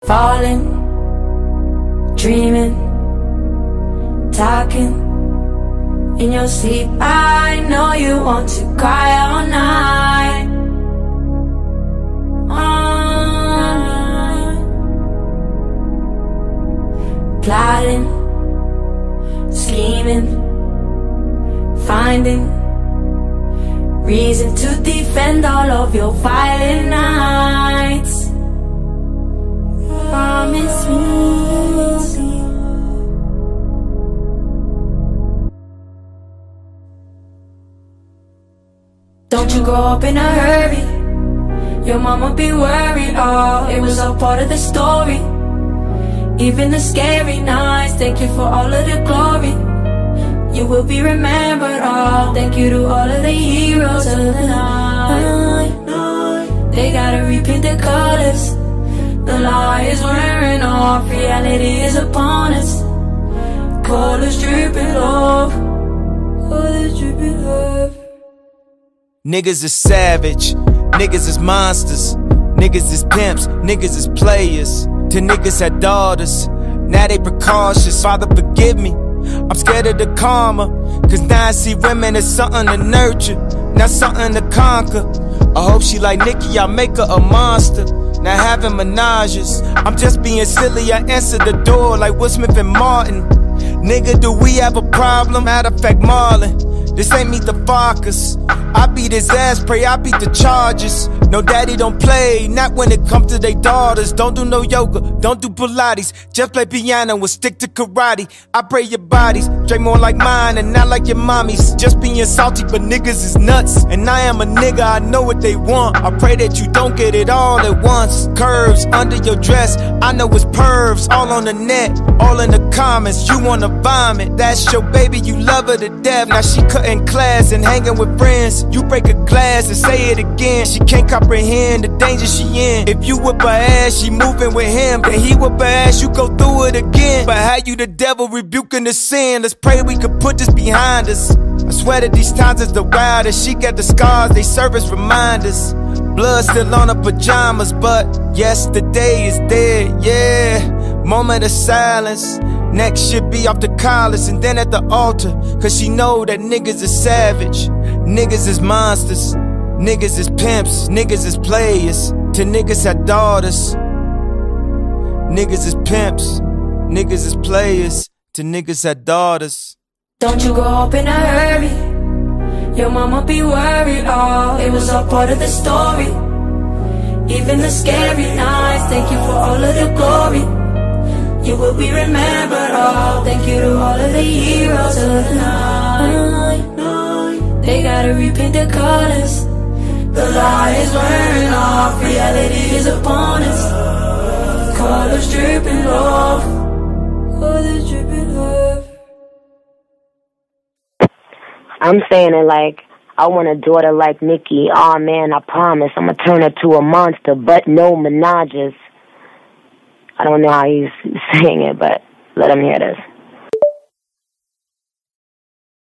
Fallin, dreamin, talkin. In your sleep, I know you want to cry all night. Plottin, schemin, finding reason to defend all of your violent nights. Promise me. Don't you grow up in a hurry. Your mama be worried. Oh, it was all part of the story. Even the scary nights, thank you for all of the glory. You will be remembered. Oh, thank you to all of the heroes of the night. They gotta repaint the colors. The lie is wearing off, reality is upon us. Colors drippin' off, colors drippin' off. Niggas is savage, niggas is monsters, niggas is pimps, niggas is players. To niggas had daughters, now they precautious. Father forgive me, I'm scared of the karma. Cause now I see women as something to nurture, not something to conquer. I hope she like Nicki, I make her a monster. Now having menages, I'm just being silly, I answer the door like Will Smith and Martin. Nigga, do we have a problem? Matter of fact, Marlon, this ain't Meet the Fockers. I beat his ass, pray I beat the charges. No daddy don't play, not when it comes to they daughters. Don't do no yoga, don't do Pilates. Just play piano and stick to karate. I pray your bodies drink more like mine and not like your mommy's. Just being salty, but niggas is nuts. And I am a nigga, I know what they want. I pray that you don't get it all at once. Curves under your dress, I know it's pervs. All on the net, all in the comments. You wanna vomit, that's your baby, you love her to death. Now she cutting class and hanging with friends. You break a glass and say it again. She can't comprehend the danger she in. If you whip her ass, she moving with him. Then he whip her ass, you go through it again. But how you the devil rebuking the sin? Let's pray we could put this behind us. I swear that these times is the wildest. She got the scars, they serve as reminders. Blood still on her pajamas, but yesterday is dead, yeah. Moment of silence. Next should be off the collars and then at the altar. Cause she know that niggas is savage, niggas is monsters, niggas is pimps, niggas is players. To niggas had daughters, niggas is pimps, niggas is players. To niggas had daughters. Don't you grow up in a hurry. Your mama be worried. Oh, it was all part of the story. Even the scary nights, thank you for all of the glory. You will be remembered. Oh, thank you to all of the heroes of the night. They gotta repaint the colors. The lie is wearing off, reality is upon us. Colors dripping off, colors dripping off. I'm saying it like, I want a daughter like Nicki. Oh man, I promise I'ma turn her to a monster, but no menages. I don't know how he's saying it, but let him hear this.